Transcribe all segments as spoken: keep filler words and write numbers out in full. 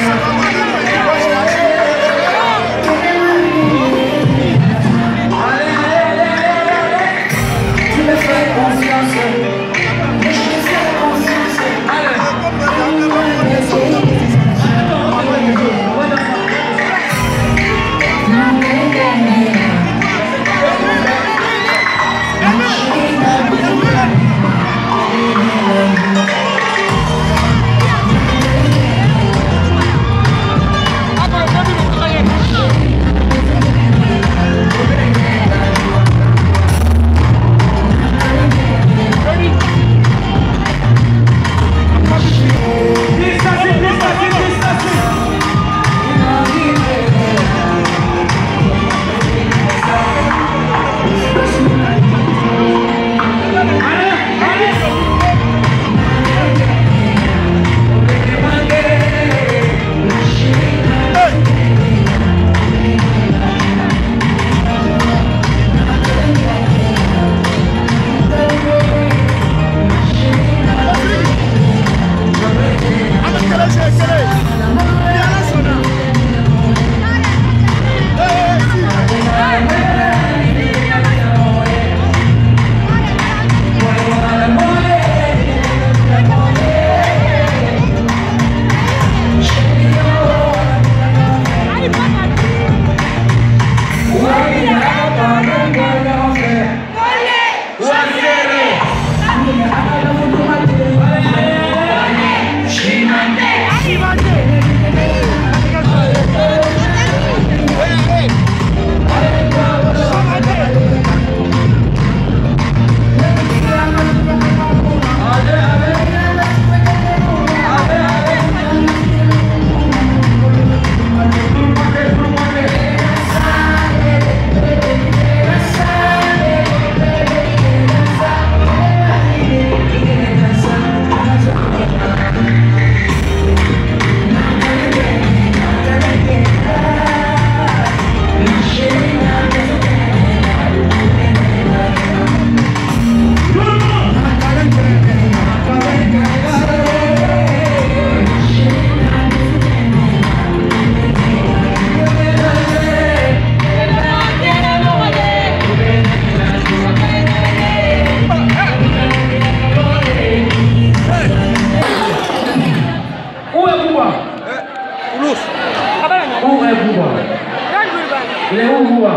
Il est où, Boua?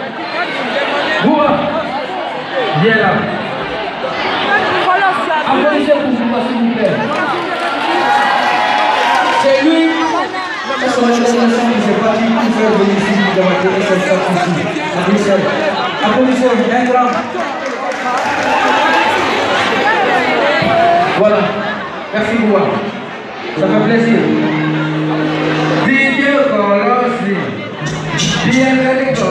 Boua? Viens là. Applaudissez pour Boua, s'il vous plaît. C'est lui. C'est son organisation qui s'est parti pour faire venir ici pour démarrer cette sortie à Bruxelles. Applaudissez, un grand. Voilà. Merci, Boua. Ça fait plaisir. Didier Colossi. Bienvenue.